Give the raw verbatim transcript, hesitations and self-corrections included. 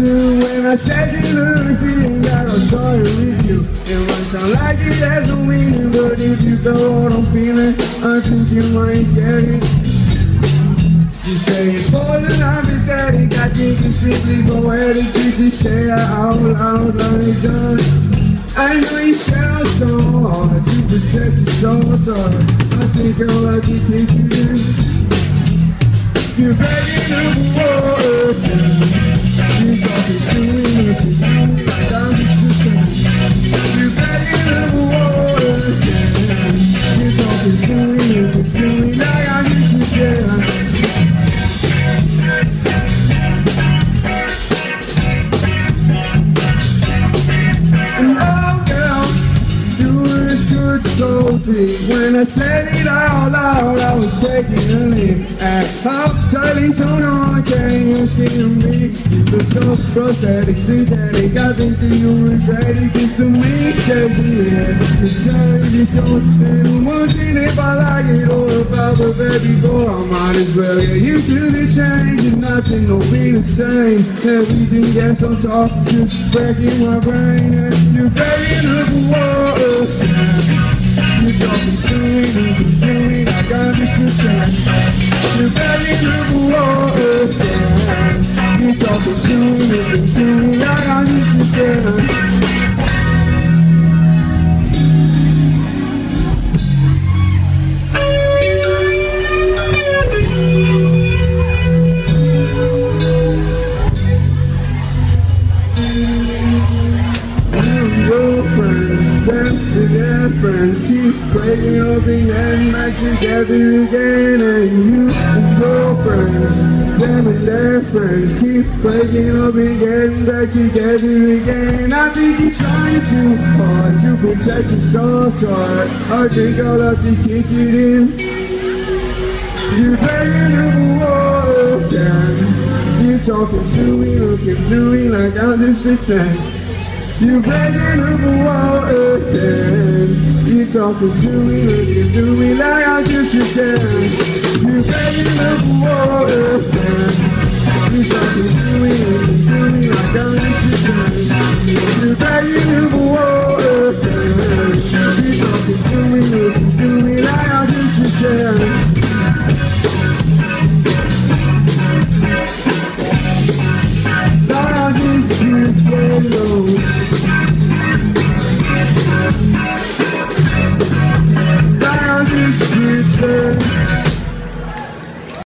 to when I said you look feeling that I'm sorry with you. It might sound like it has no meaning, but if you know what I'm feeling, I think you might get it. You say it's more than I'm pathetic, I think you simply poetic to just say it out loud like that. I know you sound so hard to protect your soul, so I think I'll let you kick you in. You're begging of a war again. You're talking to me, looking like I'm just pretending. You're begging of a war again. You're talking to me, looking like I'm just pretending. So deep. When I said it out loud, I was taking a leap. And how tightly so no I can't use skin me. You look so prosthetic, synthetic. I think that you regret it. Cause to me, there's a year. The sun is going, and I'm wondering if I like it or about the baby boy. I might as well get used to the change, and nothing will be the same. Everything gets on top, just breaking my brain. And you're begging of a war. You're talking to me, looking through me like I'm just pretending. You're begging of a war again. You're talking to me, looking through me like I'm just pretending. Their friends keep breaking up and getting back together again. And you and your friends, them and their friends keep breaking up and getting back together again. I think you're trying too hard to protect your soft heart. I think I'll have to kick it in. You're begging of a war again. You're talking to me, looking through me like I'm just pretending. You're begging of a war again. You're talking to me, looking through me like I just pretend. You're begging of a war again. You're talking to me, looking through me like I just pretend. You're begging of a war again. You're talking to me, looking through me like I just pretend. Like I just pretend. Down the streets